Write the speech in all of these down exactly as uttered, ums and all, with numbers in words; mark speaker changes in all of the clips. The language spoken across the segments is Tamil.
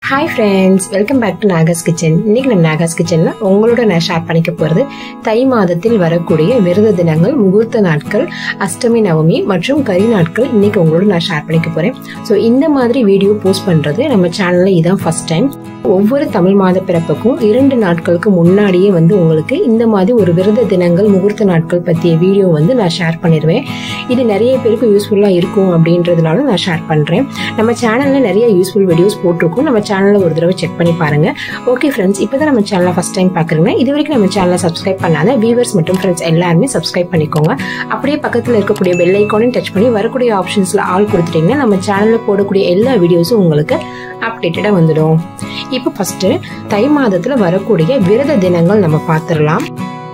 Speaker 1: Hi friends, welcome back to Naga's Kitchen. இன்னைக்கு நம்ம Naga's Kitchenல உங்களோட நான் ஷேர் பண்ணிக்க போறது தை மாதத்தில் வரக்கூடிய விரத தினங்கள், முகூர்த்த நாட்கள், அஷ்டமி நவமி மற்றும் கரி நாட்கள் இன்னைக்கு உங்களோட நான் ஷேர் பண்ணிக்க போறேன். ஸோ இந்த மாதிரி வீடியோ போஸ்ட் பண்றது நம்ம சேனல்ல இதான் ஃபர்ஸ்ட் டைம். ஒவ்வொரு தமிழ் மாத பிறப்புக்கும் இரண்டு நாட்களுக்கு முன்னாடியே வந்து உங்களுக்கு இந்த மாதிரி ஒரு விரத தினங்கள், முகூர்த்த நாட்கள் பற்றிய வீடியோ வந்து நான் ஷேர் பண்ணிடுவேன். இது நிறைய பேருக்கு யூஸ்ஃபுல்லா இருக்கும் அப்படின்றதுனால நான் ஷேர் பண்றேன். நம்ம சேனல்ல நிறைய யூஸ்ஃபுல் வீடியோஸ் போட்டிருக்கோம். நம்ம சேனல்ல ஒரு தடவை செக் பண்ணி பாருங்க. ஓகே ஃப்ரெண்ட்ஸ், இப்பதான் நம்ம சேனலை ஃபர்ஸ்ட் டைம் பாக்குறீங்கன்னா இது வரைக்கும் நம்ம சேனலை சப்ஸ்கிரைப் பண்ணாத வியூவர்ஸ் மற்றும் ஃப்ரெண்ட்ஸ் எல்லாருமே சப்ஸ்கிரைப் பண்ணிக்கோங்க. அப்படியே பக்கத்துல இருக்கக்கூடிய பெல் ஐக்கானையும் டச் பண்ணி வரக்கூடிய ஆப்ஷன்ஸ்ல ஆல் கொடுத்துட்டீங்கன்னா நம்ம சேனல்ல போடக்கூடிய எல்லா வீடியோஸும் உங்களுக்கு அப்டேட்டடா வந்துடும். இப்போ ஃபர்ஸ்ட் தை மாதத்துல வரக்கூடிய விரத தினங்கள் நம்ம பார்த்துடலாம்.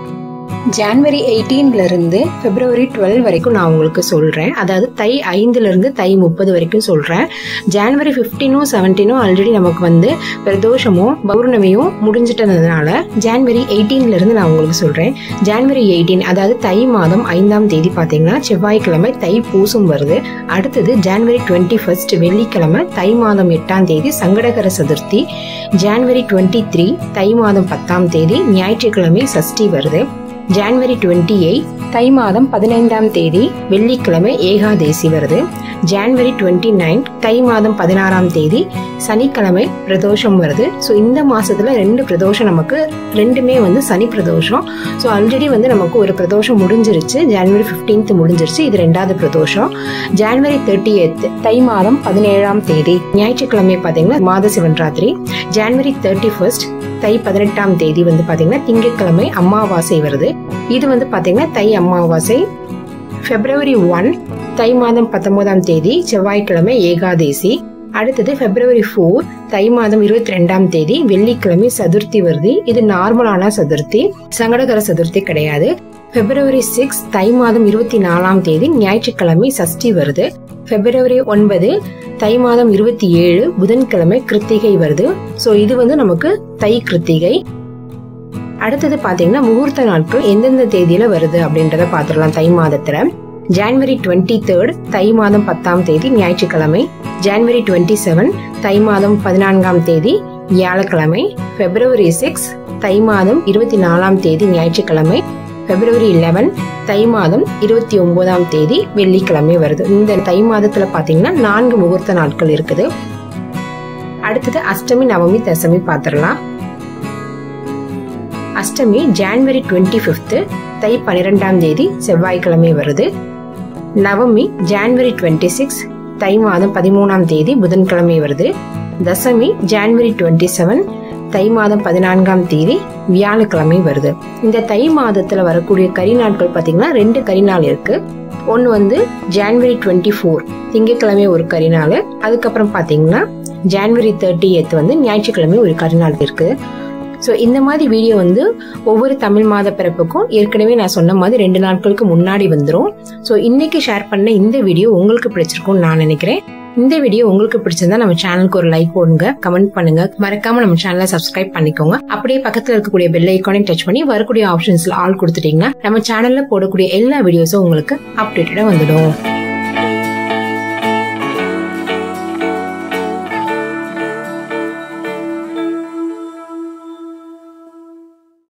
Speaker 1: ஜனவரி எயிட்டீன்ல இருந்து பிப்ரவரி டுவெல் வரைக்கும் நான் உங்களுக்கு சொல்றேன். அதாவது தை ஐந்துல இருந்து தை முப்பது வரைக்கும் சொல்றேன். ஜனவரி பிப்டீனும் செவன்டீனும் ஆல்ரெடி நமக்கு வந்து பிரதோஷமும் பௌர்ணமியும் முடிஞ்சிட்டதுனால ஜனவரி எயிட்டீன்ல இருந்து நான் உங்களுக்கு சொல்றேன். ஜனவரி எயிட்டீன் அதாவது தை மாதம் ஐந்தாம் தேதி பாத்தீங்கன்னா செவ்வாய்க்கிழமை தை பூசம் வருது. அடுத்தது ஜனவரி டுவெண்ட்டி ஃபர்ஸ்ட் வெள்ளிக்கிழமை தை மாதம் எட்டாம் தேதி சங்கடகர சதுர்த்தி. ஜனவரி டுவெண்ட்டி த்ரீ தை மாதம் பத்தாம் தேதி ஞாயிற்றுக்கிழமை சஷ்டி வருது. ஜனவரி டுவெண்ட்டி எயிட் தை மாதம் பதினைந்தாம் தேதி வெள்ளிக்கிழமை ஏகாதேசி வருது. ஜனவரி டுவெண்ட்டி நைன் தை மாதம் பதினாறாம் தேதி சனிக்கிழமை பிரதோஷம் வருது. ஸோ இந்த மாசத்துல ரெண்டு பிரதோஷம், நமக்கு ரெண்டுமே வந்து சனி பிரதோஷம். ஸோ ஆல்ரெடி வந்து நமக்கு ஒரு பிரதோஷம் முடிஞ்சிருச்சு, ஜனவரி பிப்டீன்த் முடிஞ்சிருச்சு, இது ரெண்டாவது பிரதோஷம். ஜனவரி தேர்ட்டி எய்த் தை மாதம் பதினேழாம் தேதி ஞாயிற்றுக்கிழமை பாத்தீங்கன்னா மாத சிவன்ராத்திரி. ஜனவரி தேர்ட்டி ஃபர்ஸ்ட் தை பதினெட்டாம் தேதி வந்து பாத்தீங்கன்னா திங்கட்கிழமை அமாவாசை வருது. இது வந்து பாத்தீங்கன்னா தை அமாவாசை. பிப்ரவரி ஒன் தை மாதம் பத்தொன்பதாம் தேதி செவ்வாய்க்கிழமை ஏகாதேசி. அடுத்தது பிப்ரவரி போர் தை மாதம் இருபத்தி ரெண்டாம் தேதி வெள்ளிக்கிழமை சதுர்த்தி வருது. இது நார்மலான சதுர்த்தி, சங்கடகர சதுர்த்தி கிடையாது. பிப்ரவரி சிக்ஸ் தை மாதம் இருபத்தி நாலாம் தேதி ஞாயிற்றுக்கிழமை சஷ்டி வருது. பிப்ரவரி ஒன்பது தை மாதம் இருபத்தி ஏழு புதன்கிழமை கிருத்திகை வருது. சோ இது வந்து நமக்கு தை கிருத்திகை. அடுத்தது பாத்தீங்கன்னா முகூர்த்த நாட்கள் எந்தெந்த தேதியில வருது அப்படின்றத பாத்துடலாம். தை மாதத்துல ஜனவரி டுவெண்ட்டி தேர்ட் தை மாதம் பத்தாம் தேதி ஞாயிற்றுக்கிழமை. ஜனவரி டுவெண்ட்டி செவன் தை மாதம் பதினான்காம் தேதி வியாழக்கிழமை. பிப்ரவரி சிக்ஸ் தை மாதம் இருபத்தி நாலாம் தேதி ஞாயிற்றுக்கிழமை. பிப்ரவரி லெவன் தை மாதம் இருபத்தி ஒன்பதாம் தேதி வெள்ளிக்கிழமை வருது. இந்த தை மாதத்துல பாத்தீங்கன்னா நான்கு முகூர்த்த நாட்கள் இருக்குது. அடுத்தது அஷ்டமி நவமி தசமி பாத்திரலாம். அஷ்டமி ஜனவரி டுவெண்ட்டி பிப்த் தை பனிரெண்டாம் தேதி செவ்வாய்க்கிழமை வருது. நவமி ஜனவரி டுவெண்ட்டி சிக்ஸ் தை மாதம் பதிமூணாம் தேதி புதன்கிழமை வருது. தசமி ஜனவரி டுவெண்ட்டி செவன் தை மாதம் பதினான்காம் தேதி வியாழக்கிழமை வருது. இந்த தை மாதத்துல வரக்கூடிய கரி நாட்கள் பாத்தீங்கன்னா ரெண்டு கரி நாள் இருக்கு. ஒன்னு வந்து ஜனவரி டுவெண்ட்டி போர் திங்கட்கிழமை ஒரு கரி நாள். அதுக்கப்புறம் பாத்தீங்கன்னா ஜனவரி தேர்ட்டி எய்த் வந்து ஞாயிற்றுக்கிழமை ஒரு கரி நாள் இருக்கு. ஸோ இந்த மாதிரி வீடியோ வந்து ஒவ்வொரு தமிழ் மாத பிறப்புக்கும் ஏற்கனவே நான் சொன்ன மாதிரி ரெண்டு நாட்களுக்கு முன்னாடி வந்துடும். ஸோ இன்னைக்கு ஷேர் பண்ண இந்த வீடியோ உங்களுக்கு பிடிச்சிருக்கும்னு நான் நினைக்கிறேன். இந்த வீடியோ உங்களுக்கு பிடிச்சிருந்தா நம்ம சேனலுக்கு ஒரு லைக் போடுங்க, கமெண்ட் பண்ணுங்க, மறக்காம நம்ம சேனலை சப்ஸ்கிரைப் பண்ணிக்கோங்க. அப்படியே பக்கத்துல இருக்கக்கூடிய பெல் ஐக்கானையும் டச் பண்ணி வரக்கூடிய ஆப்ஷன்ஸ்ல ஆல் கொடுத்துட்டீங்கன்னா நம்ம சேனல்ல போடக்கூடிய எல்லா வீடியோஸும் உங்களுக்கு அப்டேட்டடா வந்துடும்.